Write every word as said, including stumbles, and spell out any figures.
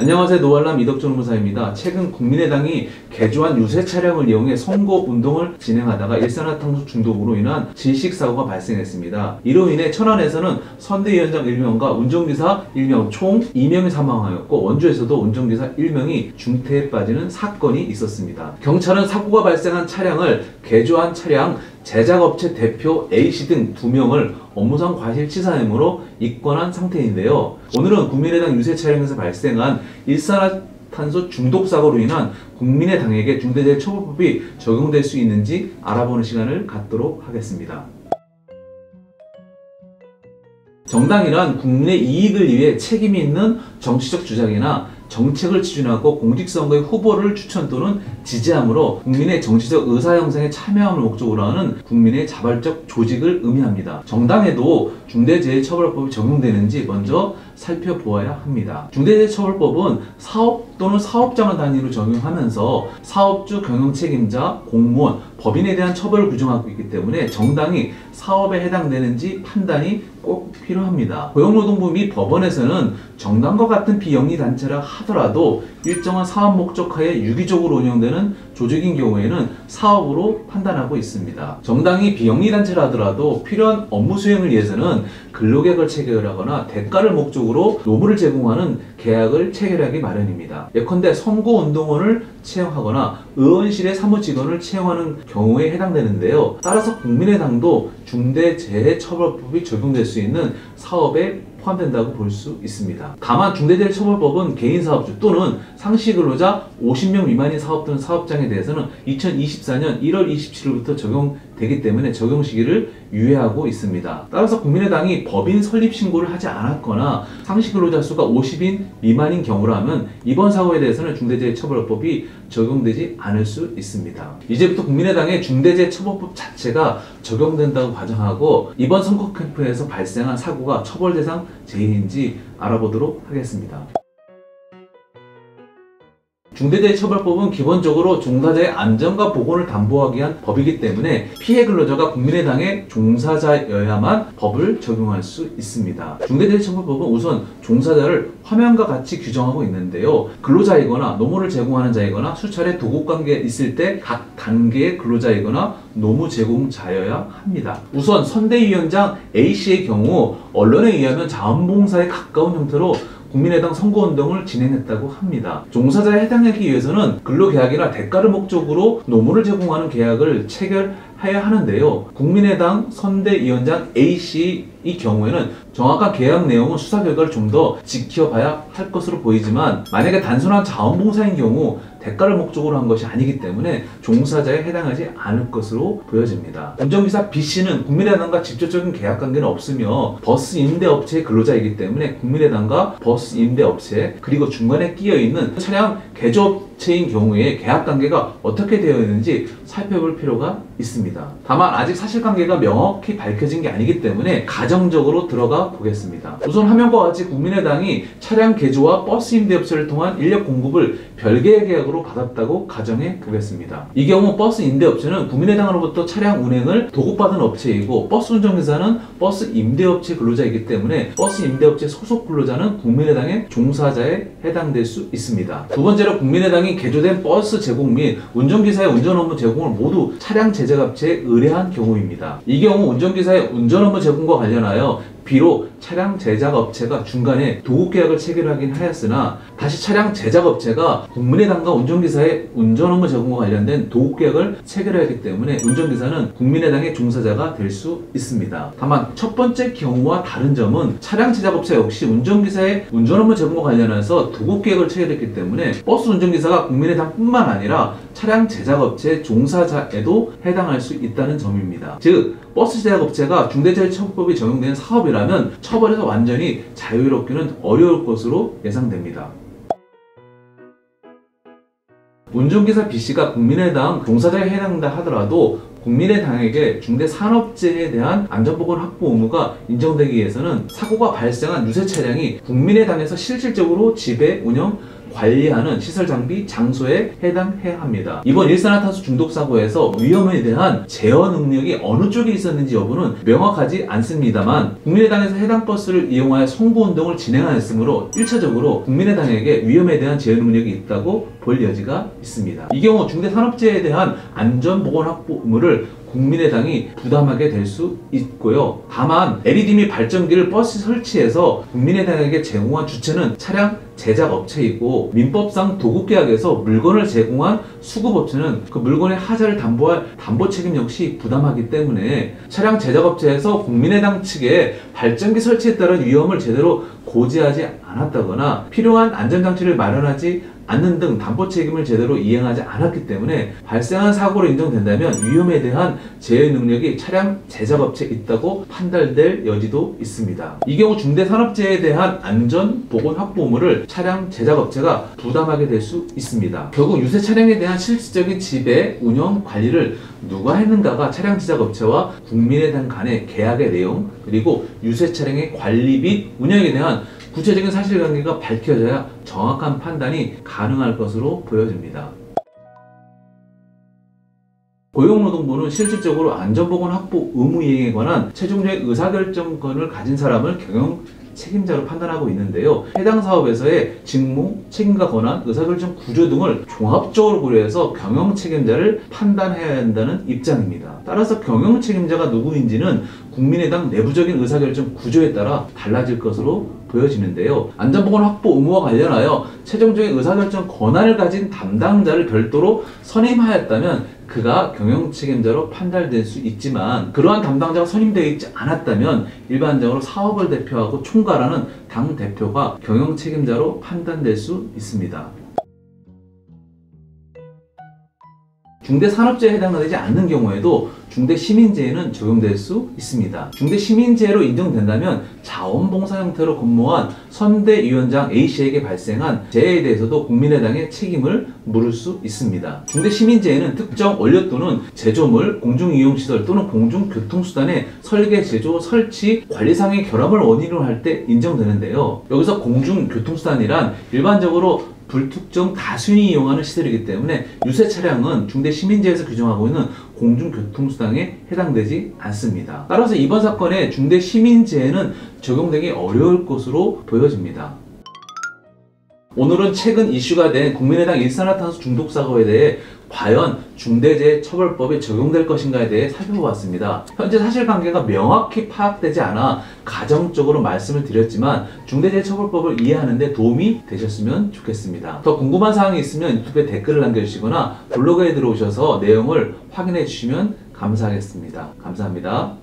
안녕하세요. 노알람 이덕준 후보사입니다. 최근 국민의당이 개조한 유세 차량을 이용해 선거운동을 진행하다가 일산화탄소 중독으로 인한 질식사고가 발생했습니다. 이로 인해 천안에서는 선대위원장 일 명과 운전기사 일 명 총 이 명이 사망하였고, 원주에서도 운전기사 일 명이 중태에 빠지는 사건이 있었습니다. 경찰은 사고가 발생한 차량을 개조한 차량 제작업체 대표 A씨 등 두 명을 업무상 과실치사 혐의로 입건한 상태인데요. 오늘은 국민의당 유세 차량에서 발생한 일산화탄소 중독 사고로 인한 국민의당에게 중대재해처벌법이 적용될 수 있는지 알아보는 시간을 갖도록 하겠습니다. 정당이란 국민의 이익을 위해 책임이 있는 정치적 주장이나 정책을 추진하고 공직선거의 후보를 추천 또는 지지함으로 국민의 정치적 의사 형성에 참여함을 목적으로 하는 국민의 자발적 조직을 의미합니다. 정당에도 중대재해처벌법이 적용되는지 먼저 살펴보아야 합니다. 중대재해처벌법은 사업 또는 사업장을 단위로 적용하면서 사업주, 경영책임자, 공무원, 법인에 대한 처벌을 규정하고 있기 때문에 정당이 사업에 해당되는지 판단이 꼭 필요합니다. 고용노동부 및 법원에서는 정당과 같은 비영리단체라 하더라도 일정한 사업 목적하에 유기적으로 운영되는 조직인 경우에는 사업으로 판단하고 있습니다. 정당이 비영리단체라 하더라도 필요한 업무 수행을 위해서는 근로계약을 체결하거나 대가를 목적으로 노무를 제공하는 계약을 체결하기 마련입니다. 예컨대 선거운동원을 채용하거나 의원실의 사무직원을 채용하는 경우에 해당되는데요. 따라서 국민의당도 중대재해처벌법이 적용될 수 있는 사업에 포함된다고 볼 수 있습니다. 다만 중대재해처벌법은 개인사업주 또는 상시근로자 오십 명 미만인 사업 또는 사업장에 대해서는 이천이십사 년 일월 이십칠일부터 적용되기 때문에 적용 시기를 유예하고 있습니다. 따라서 국민의당이 법인 설립 신고를 하지 않았거나 상시근로자 수가 오십 인 미만인 경우라면 이번 사고에 대해서는 중대재해처벌법이 적용되지 않을 수 있습니다. 이제부터 국민의당의 중대재해처벌법 자체가 적용된다고 가정하고 이번 선거 캠프에서 발생한 사고가 처벌 대상 제의인지 알아보도록 하겠습니다. 중대재해처벌법은 기본적으로 종사자의 안전과 보건을 담보하기 위한 법이기 때문에 피해 근로자가 국민의당의 종사자여야만 법을 적용할 수 있습니다. 중대재해처벌법은 우선 종사자를 화면과 같이 규정하고 있는데요. 근로자이거나 노무를 제공하는 자이거나 수차례 도급관계에 있을 때 각 단계의 근로자이거나 노무 제공자여야 합니다. 우선 선대위원장 A씨의 경우 언론에 의하면 자원봉사에 가까운 형태로 국민의당 선거운동을 진행했다고 합니다. 종사자에 해당하기 위해서는 근로계약이나 대가를 목적으로 노무를 제공하는 계약을 체결해야 하는데요. 국민의당 선대위원장 A씨의 경우에는 정확한 계약 내용은 수사 결과를 좀 더 지켜봐야 할 것으로 보이지만, 만약에 단순한 자원봉사인 경우 대가를 목적으로 한 것이 아니기 때문에 종사자에 해당하지 않을 것으로 보여집니다. 운전기사 B씨는 국민의당과 직접적인 계약관계는 없으며 버스 임대업체의 근로자이기 때문에 국민의당과 버스 임대업체 그리고 중간에 끼어있는 차량 개조업체인 경우에 계약관계가 어떻게 되어 있는지 살펴볼 필요가 있습니다. 다만 아직 사실관계가 명확히 밝혀진 게 아니기 때문에 가정적으로 들어가 보겠습니다. 우선 화면과 같이 국민의당이 차량 개조와 버스 임대업체를 통한 인력 공급을 별개의 계약으로 받았다고 가정해 보겠습니다. 이 경우 버스 임대업체는 국민의당으로부터 차량 운행을 도급받은 업체이고 버스 운전기사는 버스 임대업체 근로자이기 때문에 버스 임대업체 소속 근로자는 국민의당의 종사자에 해당될 수 있습니다. 두 번째로 국민의당이 개조된 버스 제공 및 운전기사의 운전 업무 제공을 모두 차량 제작업체에 의뢰한 경우입니다. 이 경우 운전기사의 운전 업무 제공과 관련하여 비록 차량 제작업체가 중간에 도급계약을 체결하긴 하였으나 다시 차량 제작업체가 국민의당과 운전기사의 운전 업무 제공과 관련된 도급계약을 체결해야 하기 때문에 운전기사는 국민의당의 종사자가 될 수 있습니다. 다만 첫 번째 경우와 다른 점은 차량 제작업체 역시 운전기사의 운전 업무 제공과 관련해서 도급계약을 체결했기 때문에 버스 운전기사가 국민의당뿐만 아니라 차량 제작업체 종사자에도 해당할 수 있다는 점입니다. 즉 버스 제작업체가 중대재해처벌법이 적용되는 사업이라면 처벌에서 완전히 자유롭기는 어려울 것으로 예상됩니다. 운전기사 B씨가 국민의당 종사자에 해당한다 하더라도 국민의당에게 중대산업재해에 대한 안전보건 확보 의무가 인정되기 위해서는 사고가 발생한 유세 차량이 국민의당에서 실질적으로 지배, 운영, 관리하는 시설 장비, 장소에 해당해야 합니다. 이번 일산화탄소 중독 사고에서 위험에 대한 제어 능력이 어느 쪽에 있었는지 여부는 명확하지 않습니다만 국민의당에서 해당 버스를 이용하여 송부운동을 진행하였으므로 일 차적으로 국민의당에게 위험에 대한 제어 능력이 있다고 볼 여지가 있습니다. 이 경우 중대산업재해에 대한 안전보건 확보 의무를 국민의당이 부담하게 될 수 있고요. 다만 엘이디 및 발전기를 버스 설치해서 국민의당에게 제공한 주체는 차량 제작업체이고 민법상 도급계약에서 물건을 제공한 수급업체는 그 물건의 하자를 담보할 담보 책임 역시 부담하기 때문에 차량 제작업체에서 국민의당 측에 발전기 설치에 따른 위험을 제대로 고지하지 않았다거나 필요한 안전장치를 마련하지 않는 등 담보 책임을 제대로 이행하지 않았기 때문에 발생한 사고로 인정된다면 위험에 대한 제어 능력이 차량 제작업체에 있다고 판단될 여지도 있습니다. 이 경우 중대산업재해에 대한 안전보건 확보 의무를 차량 제작업체가 부담하게 될 수 있습니다. 결국 유세 차량에 대한 실질적인 지배, 운영, 관리를 누가 했는가가 차량 제작업체와 국민의당 간의 계약의 내용 그리고 유세 차량의 관리 및 운영에 대한 구체적인 사실관계가 밝혀져야 정확한 판단이 가능할 것으로 보여집니다. 고용노동부는 실질적으로 안전보건 확보 의무 이행에 관한 최종적인 의사결정권을 가진 사람을 경영 책임자로 판단하고 있는데요. 해당 사업에서의 직무, 책임과 권한, 의사결정 구조 등을 종합적으로 고려해서 경영 책임자를 판단해야 한다는 입장입니다. 따라서 경영 책임자가 누구인지는 국민의당 내부적인 의사결정 구조에 따라 달라질 것으로 보여지는데요. 안전보건 확보 의무와 관련하여 최종적인 의사결정 권한을 가진 담당자를 별도로 선임하였다면 그가 경영 책임자로 판단될 수 있지만 그러한 담당자가 선임되어 있지 않았다면 일반적으로 사업을 대표하고 총괄하는 당 대표가 경영 책임자로 판단될 수 있습니다. 중대산업재해에 해당되지 않는 경우에도 중대시민재해는 적용될 수 있습니다. 중대시민재해로 인정된다면 자원봉사 형태로 근무한 선대위원장 A씨에게 발생한 재해에 대해서도 국민의당의 책임을 물을 수 있습니다. 중대시민재해는 특정 원료 또는 제조물, 공중이용시설 또는 공중교통수단의 설계, 제조, 설치, 관리상의 결함을 원인으로 할 때 인정되는데요. 여기서 공중교통수단이란 일반적으로 불특정 다수인이 이용하는 시설이기 때문에 유세 차량은 중대시민재해에서 규정하고 있는 공중교통수단에 해당되지 않습니다. 따라서 이번 사건에 중대시민재해는 적용되기 어려울 것으로 보여집니다. 오늘은 최근 이슈가 된 국민의당 일산화탄소 중독 사고에 대해 과연 중대재해처벌법이 적용될 것인가에 대해 살펴보았습니다. 현재 사실관계가 명확히 파악되지 않아 가정적으로 말씀을 드렸지만 중대재해처벌법을 이해하는 데 도움이 되셨으면 좋겠습니다. 더 궁금한 사항이 있으면 유튜브에 댓글을 남겨주시거나 블로그에 들어오셔서 내용을 확인해 주시면 감사하겠습니다. 감사합니다.